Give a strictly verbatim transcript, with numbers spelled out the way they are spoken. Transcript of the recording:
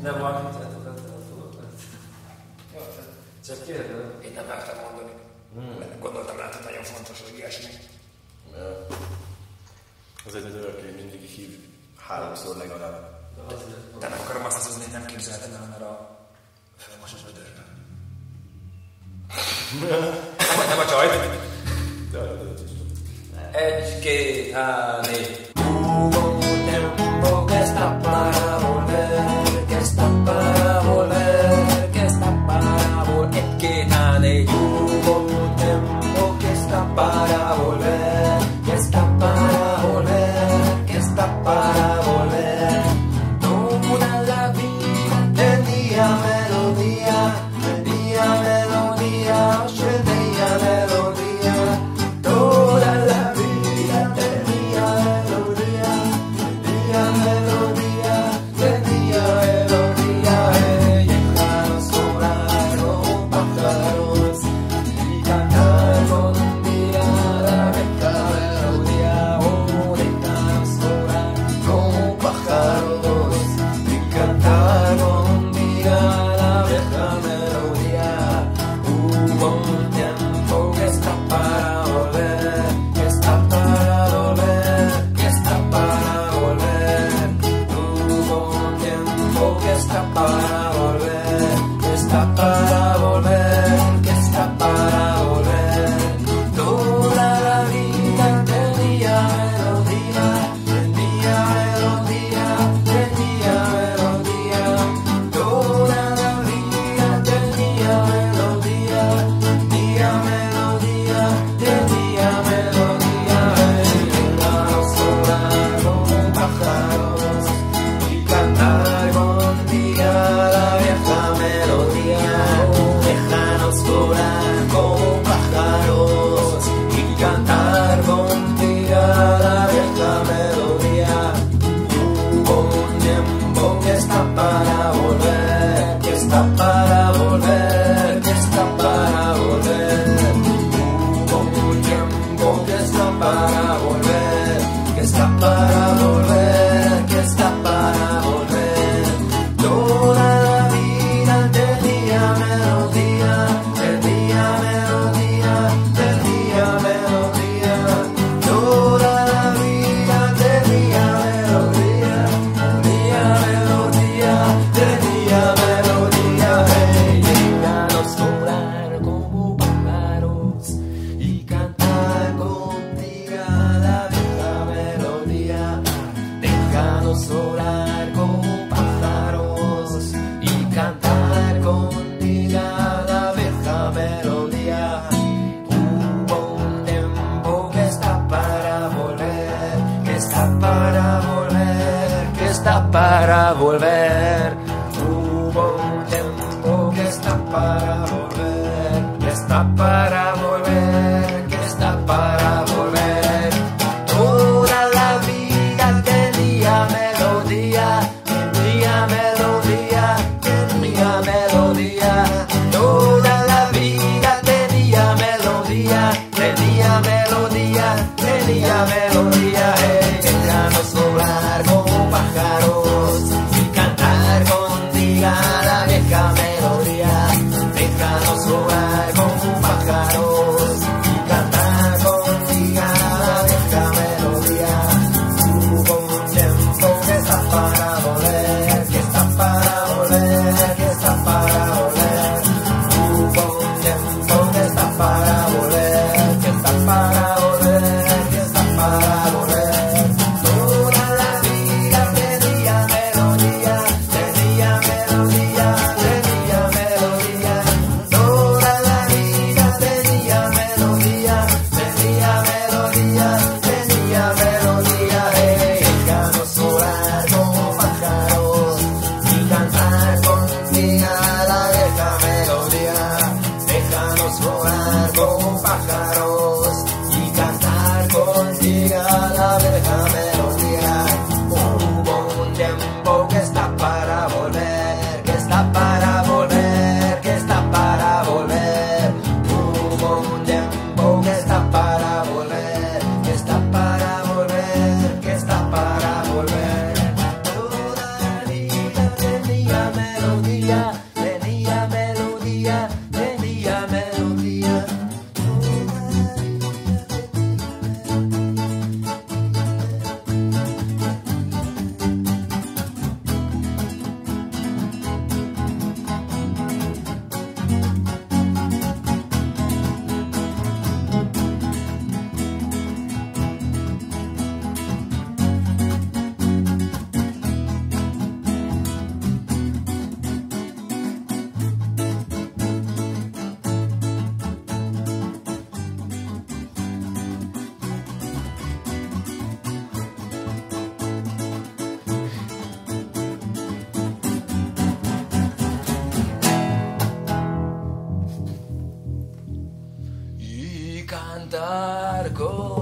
Nem valamit csak kérdem. Én nem mertem mondani. Hmm. Gondoltam rá, hogy nagyon fontos, hogy ilyesmi. Ja. Azért az örökké mindig hív háromszor legalább. De nem akarom azt hozni, hogy nem képzeltem el, mert a fölmos az ödörben. nem, nem a csajt. Egy, két, há, négy. Hugo tiempo que está para volver, que está para volver, que está para volver. Egy, két, há, négy. Hugo tiempo que está para volver, que está para volver, que está para volver. Toda la vida tenía melodía, tenía melodía, yo tenía melodía. Toda la vida tenía melodía, tenía melodía, tenía melodía. Déjanos volar como pájaros y cantar con un día la vieja melodía. Oh, déjanos volar como pájaros y cantar con un día la vieja melodía. Hubo un tiempo que está para volver, que está para volver, que está para volver. Hubo un tiempo que está para volver, que está para volver, que está para volver. Toda la vida tenía melodía, tenía melodía, tenía melodía. Toda la vida tenía melodía, tenía melodía, tenía melodía. Déjanos volar como pájaros y cantar contigo la vieja melodía. Déjanos volar como pájaros y cantar contigo la vieja melodía. Hubo un tiempo que está para volver, que está para volver, que está para volver. Hubo un tiempo que está para volver, que está para volver, que está para volver. Toda la vida tenía melodía, tenía melodía, tenía melodía. Toda la vida tenía melodía, tenía melodía, tenía melodía. Hey, déjanos volar como pájaros y cantar contigo la vieja melodía. Déjanos volar como pájaros y cantar contigo la vieja melodía. Hubo un tiempo que está para volver, que está para volver, que está para volver. Hubo un tiempo que está para volver, que está para volver, que está para volver. Toda la vida tenía melodía, tenía melodía, tenía melodía. Toda la vida tenía melodía, tenía melodía, tenía melodía. Hey, déjanos volar como pájaros y cantar contigo la vieja melodía. Déjanos volar como pájaros y cantar contigo la vieja melodía. Hubo un tiempo que está para volver, que está para volver, que está para volver. Hubo un tiempo que está para volver, que está para volver, que está para volver. Toda la vida tenía melodía, tenía melodía, tenía melodía. Toda la vida tenía melodía, tenía melodía, tenía melodía. Hey, déjanos volar como pájaros y cantar contigo largo.